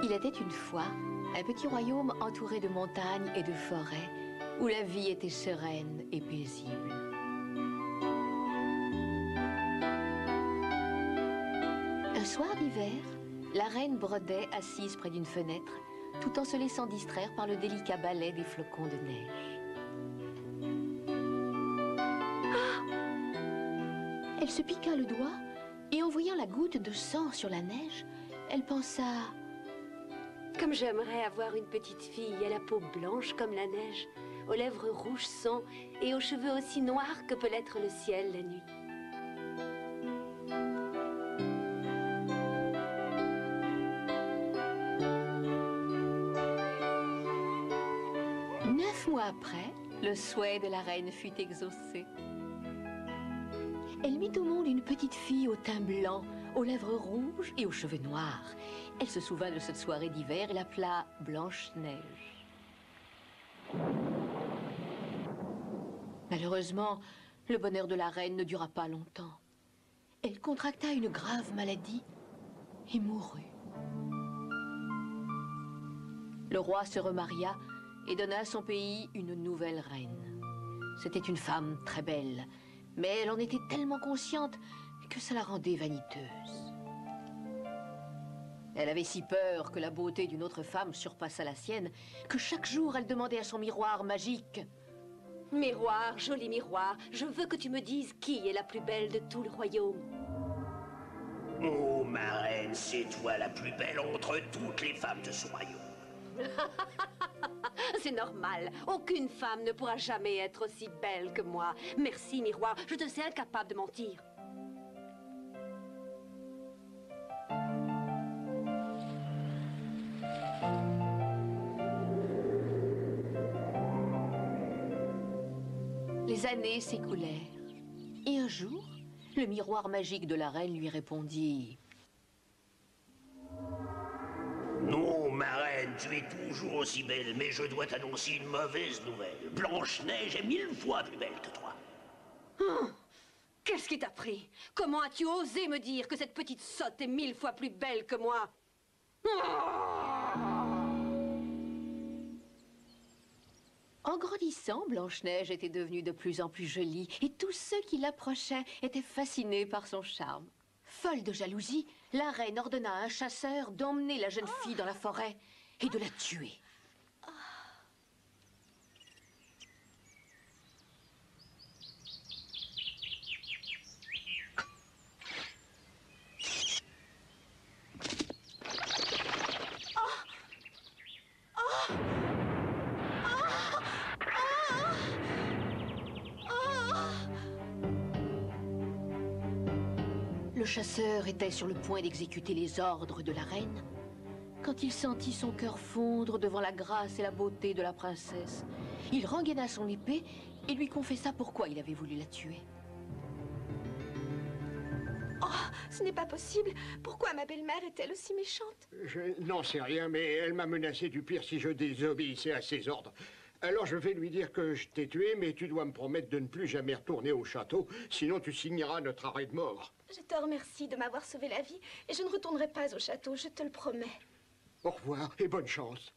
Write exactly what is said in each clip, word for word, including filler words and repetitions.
Il était une fois un petit royaume entouré de montagnes et de forêts, où la vie était sereine et paisible. Un soir d'hiver, la reine brodait assise près d'une fenêtre, tout en se laissant distraire par le délicat ballet des flocons de neige. Ah! Elle se piqua le doigt, et en voyant la goutte de sang sur la neige, elle pensa... Comme j'aimerais avoir une petite fille à la peau blanche comme la neige, aux lèvres rouges sang et aux cheveux aussi noirs que peut l'être le ciel la nuit. Neuf mois après, le souhait de la reine fut exaucé. Elle mit au monde une petite fille au teint blanc, aux lèvres rouges et aux cheveux noirs. Elle se souvint de cette soirée d'hiver et l'appela Blanche-Neige. Malheureusement, le bonheur de la reine ne dura pas longtemps. Elle contracta une grave maladie et mourut. Le roi se remaria et donna à son pays une nouvelle reine. C'était une femme très belle, mais elle en était tellement consciente que ça la rendait vaniteuse. Elle avait si peur que la beauté d'une autre femme surpassât la sienne que chaque jour elle demandait à son miroir magique. Miroir, joli miroir, je veux que tu me dises qui est la plus belle de tout le royaume. Oh, ma reine, c'est toi la plus belle entre toutes les femmes de ce royaume. C'est normal, aucune femme ne pourra jamais être aussi belle que moi. Merci, miroir, je te sais incapable de mentir. Les années s'écoulèrent. Et un jour, le miroir magique de la reine lui répondit... Non, ma reine, tu es toujours aussi belle, mais je dois t'annoncer une mauvaise nouvelle. Blanche-Neige est mille fois plus belle que toi. Oh, qu'est-ce qui t'a pris? Comment as-tu osé me dire que cette petite sotte est mille fois plus belle que moi? Oh! En grandissant, Blanche-Neige était devenue de plus en plus jolie et tous ceux qui l'approchaient étaient fascinés par son charme. Folle de jalousie, la reine ordonna à un chasseur d'emmener la jeune fille dans la forêt et de la tuer. Le chasseur était sur le point d'exécuter les ordres de la reine quand il sentit son cœur fondre devant la grâce et la beauté de la princesse. Il rengaina son épée et lui confessa pourquoi il avait voulu la tuer. Oh, ce n'est pas possible. Pourquoi ma belle-mère est-elle aussi méchante? Je n'en sais rien, mais elle m'a menacé du pire si je désobéissais à ses ordres. Alors je vais lui dire que je t'ai tué, mais tu dois me promettre de ne plus jamais retourner au château, sinon tu signeras notre arrêt de mort. Je te remercie de m'avoir sauvé la vie, et je ne retournerai pas au château, je te le promets. Au revoir et bonne chance.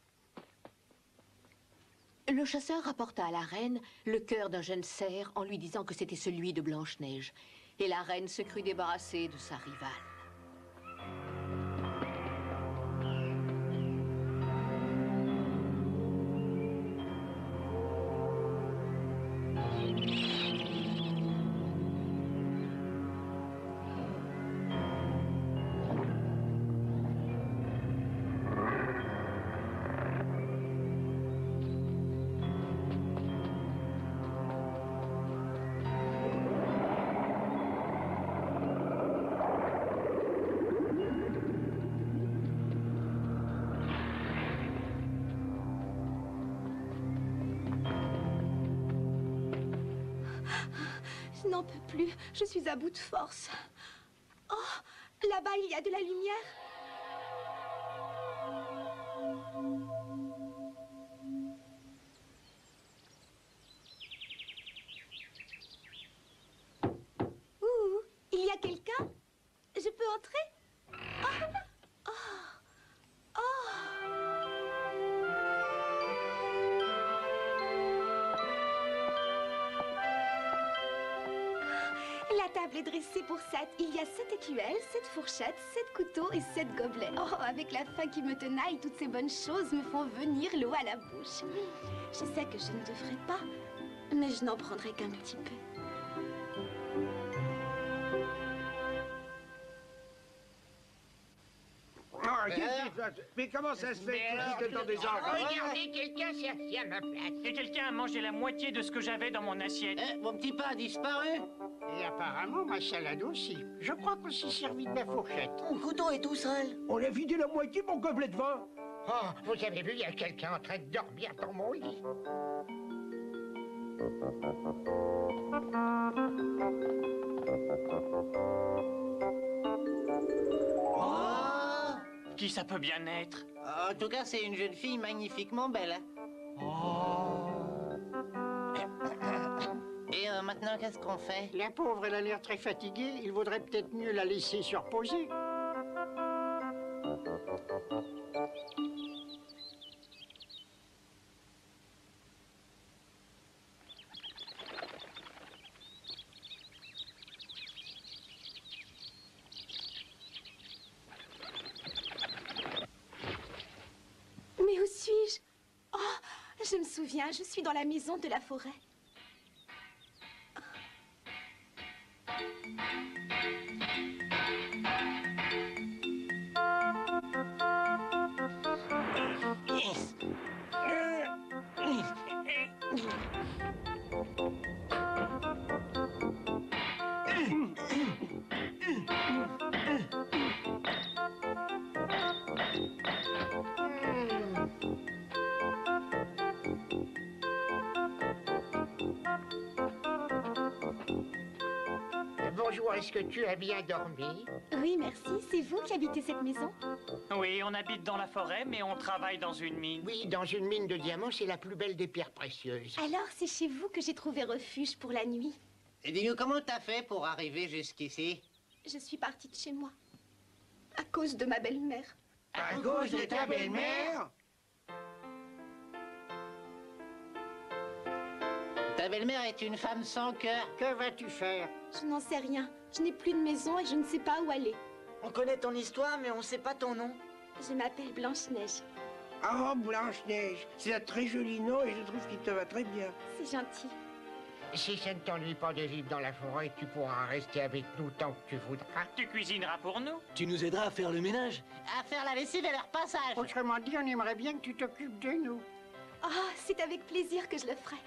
Le chasseur rapporta à la reine le cœur d'un jeune cerf en lui disant que c'était celui de Blanche-Neige. Et la reine se crut débarrassée de sa rivale. Je n'en peux plus, je suis à bout de force. Oh, là-bas, il y a de la lumière. Ouh, il y a quelqu'un? Je peux entrer? Oh, oh, oh. l'ai dressé pour sept. Il y a sept écuelles, sept fourchettes, sept couteaux et sept gobelets. Oh, avec la faim qui me tenaille, toutes ces bonnes choses me font venir l'eau à la bouche. Je sais que je ne devrais pas, mais je n'en prendrai qu'un petit peu. Oh, qu'est-ce que c'est? Mais comment ça se fait que tu dans des oreilles? Regardez, quelqu'un s'est assis à ma place. Et quelqu'un a mangé la moitié de ce que j'avais dans mon assiette. Eh, mon petit pain a disparu. Et apparemment, ma salade aussi. Je crois qu'on s'est servi de ma fourchette. Mon couteau est tout seul. On a vidé la moitié de mon gobelet de vin. Oh, vous avez vu, il y a quelqu'un en train de dormir dans mon lit. Oh! Qui ça peut bien être? En tout cas, c'est une jeune fille magnifiquement belle. Et euh, maintenant, qu'est-ce qu'on fait? La pauvre, elle a l'air très fatiguée. Il vaudrait peut-être mieux la laisser se reposer. Mais où suis-je? Oh, je me souviens, je suis dans la maison de la forêt. Bonjour, est-ce que tu as bien dormi? Oui, merci. C'est vous qui habitez cette maison? Oui, on habite dans la forêt, mais on travaille dans une mine. Oui, dans une mine de diamants, c'est la plus belle des pierres précieuses. Alors, c'est chez vous que j'ai trouvé refuge pour la nuit. Et dis-nous, comment t'as fait pour arriver jusqu'ici? Je suis partie de chez moi. À cause de ma belle-mère. À cause de ta belle-mère? Ta belle-mère est une femme sans cœur. Que vas-tu faire? Je n'en sais rien. Je n'ai plus de maison et je ne sais pas où aller. On connaît ton histoire, mais on ne sait pas ton nom. Je m'appelle Blanche-Neige. Oh, Blanche-Neige, c'est un très joli nom et je trouve qu'il te va très bien. C'est gentil. Si ça ne t'ennuie pas de vivre dans la forêt, tu pourras rester avec nous tant que tu voudras. Tu cuisineras pour nous? Tu nous aideras à faire le ménage? À faire la lessive et leur passage. Autrement dit, on aimerait bien que tu t'occupes de nous. Oh, c'est avec plaisir que je le ferai.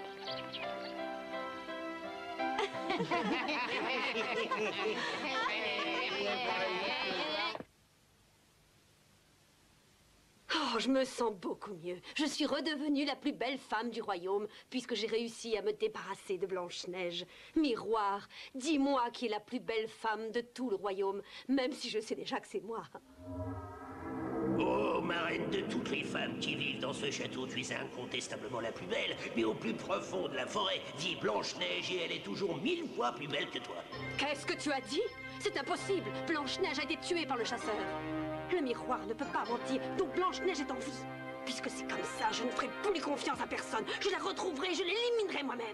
Oh, je me sens beaucoup mieux. Je suis redevenue la plus belle femme du royaume, puisque j'ai réussi à me débarrasser de Blanche-Neige. Miroir, dis-moi qui est la plus belle femme de tout le royaume, même si je sais déjà que c'est moi. Oh, marraine de toutes les femmes qui vivent dans ce château, tu es incontestablement la plus belle, mais au plus profond de la forêt vit Blanche-Neige et elle est toujours mille fois plus belle que toi. Qu'est-ce que tu as dit? C'est impossible. Blanche-Neige a été tuée par le chasseur. Le miroir ne peut pas mentir, donc Blanche-Neige est en vie. Puisque c'est comme ça, je ne ferai plus confiance à personne. Je la retrouverai, je l'éliminerai moi-même.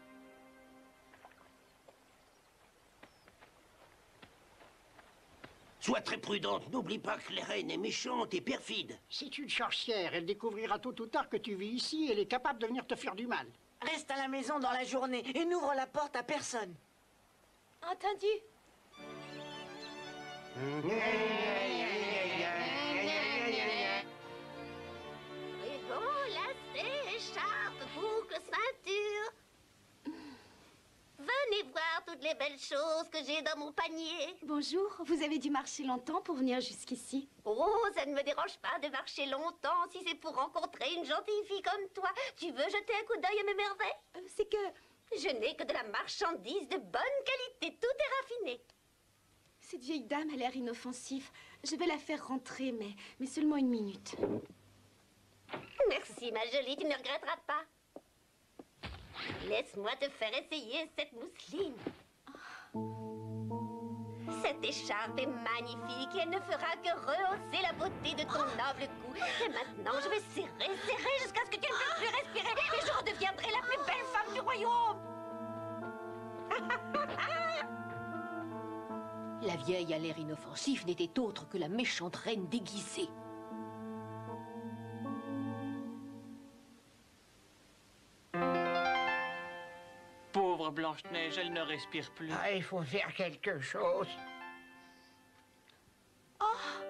Sois très prudente, n'oublie pas que la reine est méchante et perfide. C'est une sorcière, elle découvrira tôt ou tard que tu vis ici et elle est capable de venir te faire du mal. Reste à la maison dans la journée et n'ouvre la porte à personne. Entendu? Et bon, lacets, écharpe, boucle, ceinture. Venez voir toutes les belles choses que j'ai dans mon panier. Bonjour, vous avez dû marcher longtemps pour venir jusqu'ici. Oh, ça ne me dérange pas de marcher longtemps si c'est pour rencontrer une gentille fille comme toi. Tu veux jeter un coup d'œil à mes merveilles? Euh, c'est que... Je n'ai que de la marchandise de bonne qualité, tout est raffiné. Cette vieille dame a l'air inoffensive. Je vais la faire rentrer, mais, mais seulement une minute. Merci, ma jolie, tu ne regretteras pas. Laisse-moi te faire essayer cette mousseline. Cette écharpe est magnifique et elle ne fera que rehausser la beauté de ton noble cou. Et maintenant, je vais serrer, serrer jusqu'à ce que tu ne puisses plus respirer et je redeviendrai la plus belle femme du royaume. La vieille à l'air inoffensif n'était autre que la méchante reine déguisée. Pauvre Blanche-Neige, elle ne respire plus. Ah, il faut faire quelque chose. Oh,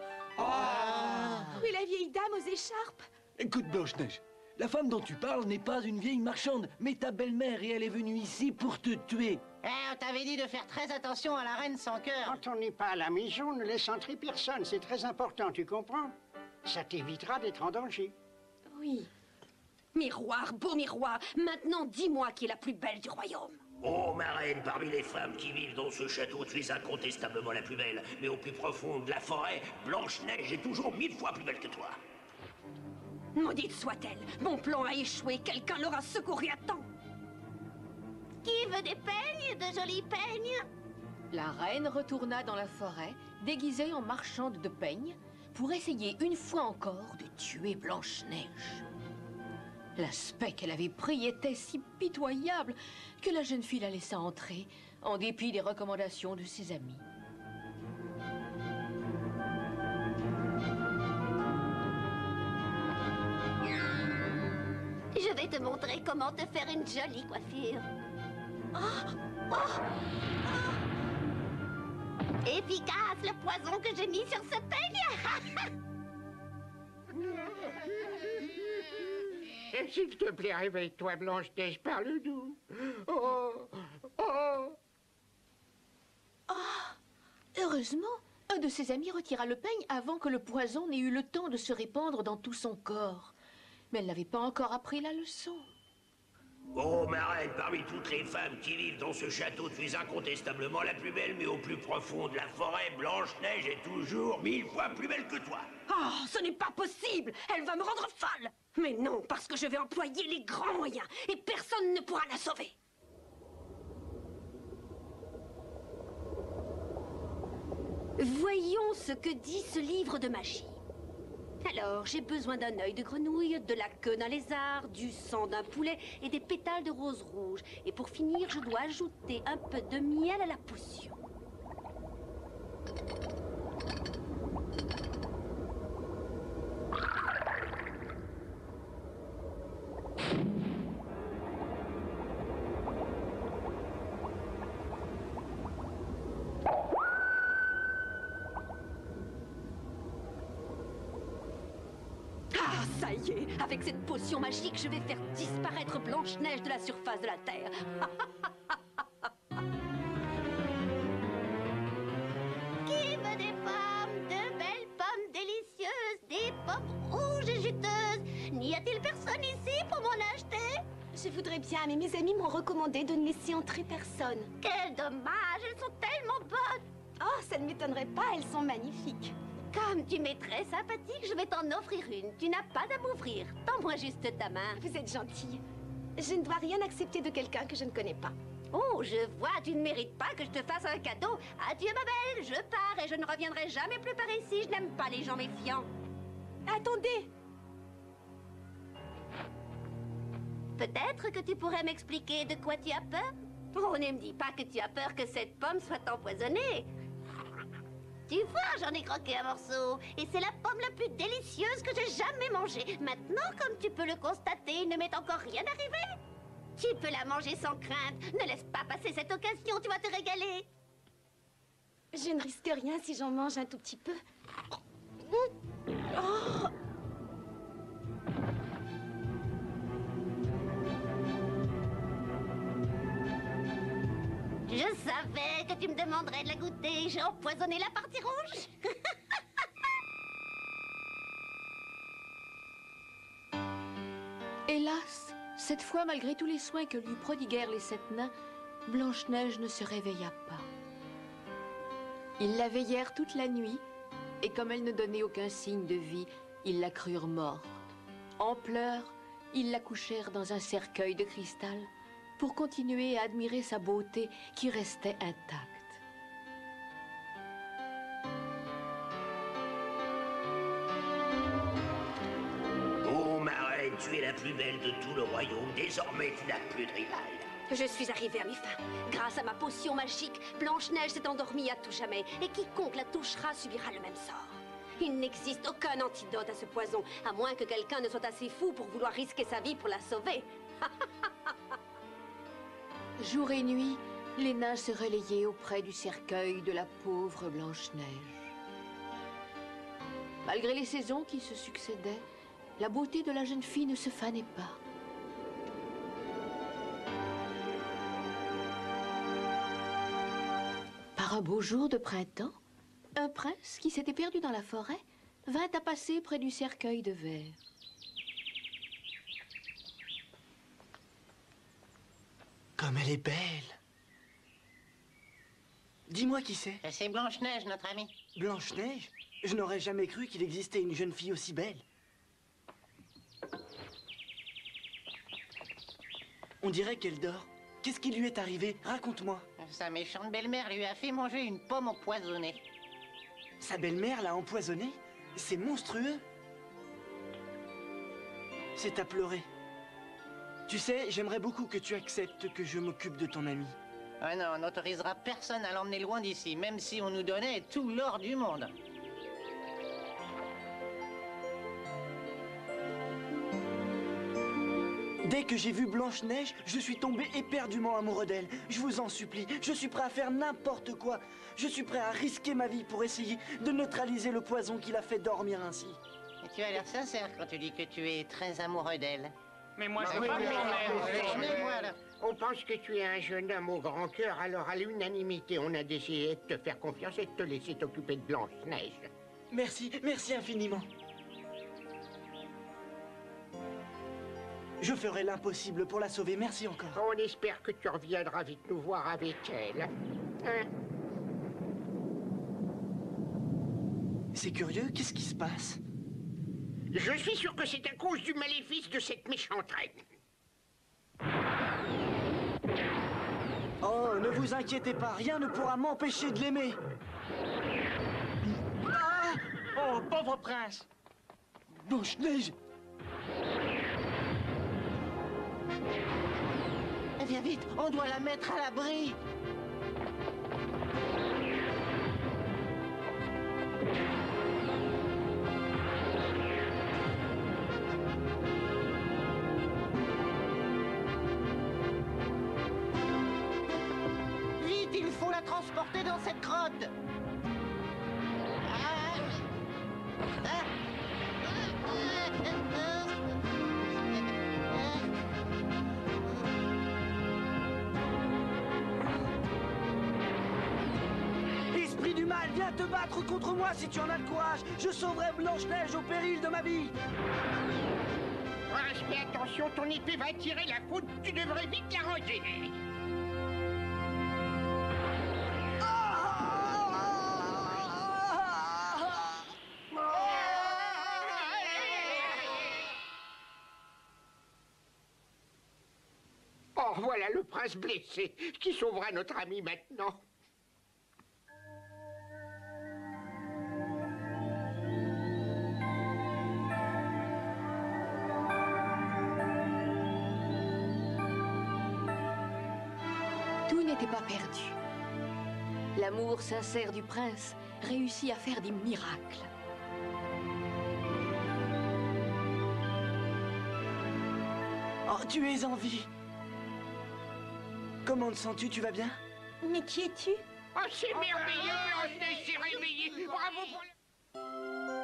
mais la vieille dame aux écharpes. Écoute, Blanche-Neige, la femme dont tu parles n'est pas une vieille marchande, mais ta belle-mère, et elle est venue ici pour te tuer. Eh, on t'avait dit de faire très attention à la reine sans cœur. Quand on n'est pas à la maison, ne laisse entrer personne. C'est très important, tu comprends? Ça t'évitera d'être en danger. Oui. Miroir, beau miroir, maintenant dis-moi qui est la plus belle du royaume. Oh, ma reine, parmi les femmes qui vivent dans ce château, tu es incontestablement la plus belle. Mais au plus profond de la forêt, Blanche-Neige est toujours mille fois plus belle que toi. Maudite soit-elle, mon plan a échoué, quelqu'un l'aura secouru à temps. Qui veut des peignes, de jolis peignes? La reine retourna dans la forêt, déguisée en marchande de peignes, pour essayer une fois encore de tuer Blanche-Neige. L'aspect qu'elle avait pris était si pitoyable que la jeune fille la laissa entrer, en dépit des recommandations de ses amis. Je vais te montrer comment te faire une jolie coiffure. Oh, oh, oh. Efficace, le poison que j'ai mis sur ce peigne. S'il te plaît, réveille-toi, Blanche-Neige, parle-nous. Oh, oh. Oh, heureusement, un de ses amis retira le peigne avant que le poison n'ait eu le temps de se répandre dans tout son corps. Mais elle n'avait pas encore appris la leçon. Oh, ma reine, parmi toutes les femmes qui vivent dans ce château, tu es incontestablement la plus belle, mais au plus profond de la forêt, Blanche-Neige est toujours mille fois plus belle que toi. Oh, ce n'est pas possible. Elle va me rendre folle. Mais non, parce que je vais employer les grands moyens et personne ne pourra la sauver. Voyons ce que dit ce livre de magie. Alors, j'ai besoin d'un œil de grenouille, de la queue d'un lézard, du sang d'un poulet et des pétales de rose rouge. Et pour finir, je dois ajouter un peu de miel à la potion. Ah, ça y est, avec cette potion magique, je vais faire disparaître Blanche-Neige de la surface de la Terre. Qui veut des pommes, de belles pommes délicieuses, des pommes rouges et juteuses? N'y a-t-il personne ici pour m'en acheter? Je voudrais bien, mais mes amis m'ont recommandé de ne laisser entrer personne. Quel dommage, elles sont tellement bonnes. Oh, ça ne m'étonnerait pas, elles sont magnifiques. Comme tu m'es très sympathique, je vais t'en offrir une. Tu n'as pas à m'ouvrir. Tends-moi juste ta main. Vous êtes gentille. Je ne dois rien accepter de quelqu'un que je ne connais pas. Oh, je vois, tu ne mérites pas que je te fasse un cadeau. Adieu, ma belle, je pars et je ne reviendrai jamais plus par ici. Je n'aime pas les gens méfiants. Attendez. Peut-être que tu pourrais m'expliquer de quoi tu as peur? Oh, ne me dis pas que tu as peur que cette pomme soit empoisonnée. Tu vois, j'en ai croqué un morceau. Et c'est la pomme la plus délicieuse que j'ai jamais mangée. Maintenant, comme tu peux le constater, il ne m'est encore rien arrivé. Tu peux la manger sans crainte. Ne laisse pas passer cette occasion, tu vas te régaler. Je ne risque rien si j'en mange un tout petit peu. Oh! Je savais que tu me demanderais de la goûter. J'ai empoisonné la partie rouge. Hélas, cette fois, malgré tous les soins que lui prodiguèrent les sept nains, Blanche-Neige ne se réveilla pas. Ils la veillèrent toute la nuit, et comme elle ne donnait aucun signe de vie, ils la crurent morte. En pleurs, ils la couchèrent dans un cercueil de cristal pour continuer à admirer sa beauté qui restait intacte. Oh, ma reine, tu es la plus belle de tout le royaume. Désormais, tu n'as plus de rival. Je suis arrivée à mes fins. Grâce à ma potion magique, Blanche-Neige s'est endormie à tout jamais. Et quiconque la touchera subira le même sort. Il n'existe aucun antidote à ce poison, à moins que quelqu'un ne soit assez fou pour vouloir risquer sa vie pour la sauver. Jour et nuit, les nains se relayaient auprès du cercueil de la pauvre Blanche-Neige. Malgré les saisons qui se succédaient, la beauté de la jeune fille ne se fanait pas. Par un beau jour de printemps, un prince qui s'était perdu dans la forêt vint à passer près du cercueil de verre. Comme elle est belle. Dis-moi qui c'est. C'est Blanche-Neige, notre amie. Blanche-Neige? Je n'aurais jamais cru qu'il existait une jeune fille aussi belle. On dirait qu'elle dort. Qu'est-ce qui lui est arrivé? Raconte-moi. Sa méchante belle-mère lui a fait manger une pomme empoisonnée. Sa belle-mère l'a empoisonnée? C'est monstrueux. C'est à pleurer. Tu sais, j'aimerais beaucoup que tu acceptes que je m'occupe de ton ami. Ah non, on n'autorisera personne à l'emmener loin d'ici, même si on nous donnait tout l'or du monde. Dès que j'ai vu Blanche-Neige, je suis tombé éperdument amoureux d'elle. Je vous en supplie, je suis prêt à faire n'importe quoi. Je suis prêt à risquer ma vie pour essayer de neutraliser le poison qui l'a fait dormir ainsi. Et tu as l'air sincère quand tu dis que tu es très amoureux d'elle. Mais moi, je Oui, veux pas oui, que oui, l'emmène. oui, oui. Voilà. On pense que tu es un jeune homme au grand cœur, alors à l'unanimité, on a décidé de te faire confiance et de te laisser t'occuper de Blanche-Neige. Merci, merci infiniment. Je ferai l'impossible pour la sauver, merci encore. On espère que tu reviendras vite nous voir avec elle. Hein? C'est curieux, qu'est-ce qui se passe? Je suis sûr que c'est à cause du maléfice de cette méchante reine. Oh, ne vous inquiétez pas, rien ne pourra m'empêcher de l'aimer. Ah! Oh, pauvre prince! Blanche-Neige! Viens vite, on doit la mettre à l'abri. Vite, il faut la transporter dans cette grotte. Ah. Ah. Esprit du mal, viens te battre contre moi si tu en as le courage. Je sauverai Blanche-Neige au péril de ma vie. Prince, fais attention, ton épée va tirer la faute, tu devrais vite la ranger. Oh, voilà le prince blessé. Qui sauvera notre ami maintenant? Tout n'était pas perdu. L'amour sincère du prince réussit à faire des miracles. Oh, tu es en vie. Comment te sens-tu? Tu vas bien? Mais qui es-tu? Oh, c'est merveilleux, Blanche-Neige s'est réveillée. Bravo pour le...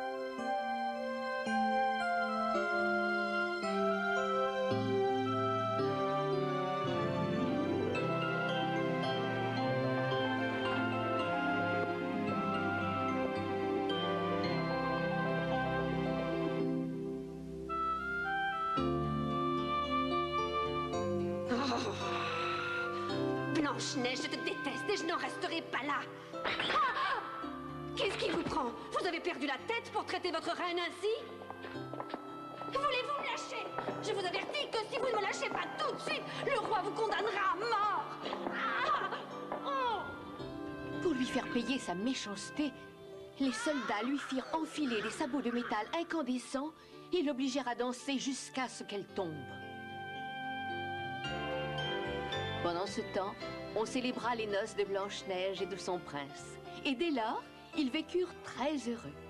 Blanche-Neige, je te déteste et je n'en resterai pas là. Ah! Qu'est-ce qui vous prend? Vous avez perdu la tête pour traiter votre reine ainsi? Voulez-vous me lâcher? Je vous avertis que si vous ne me lâchez pas tout de suite, le roi vous condamnera à mort. Ah! Oh! Pour lui faire payer sa méchanceté, les soldats lui firent enfiler des sabots de métal incandescents et l'obligèrent à danser jusqu'à ce qu'elle tombe. Pendant ce temps, on célébra les noces de Blanche-Neige et de son prince. Et dès lors, ils vécurent très heureux.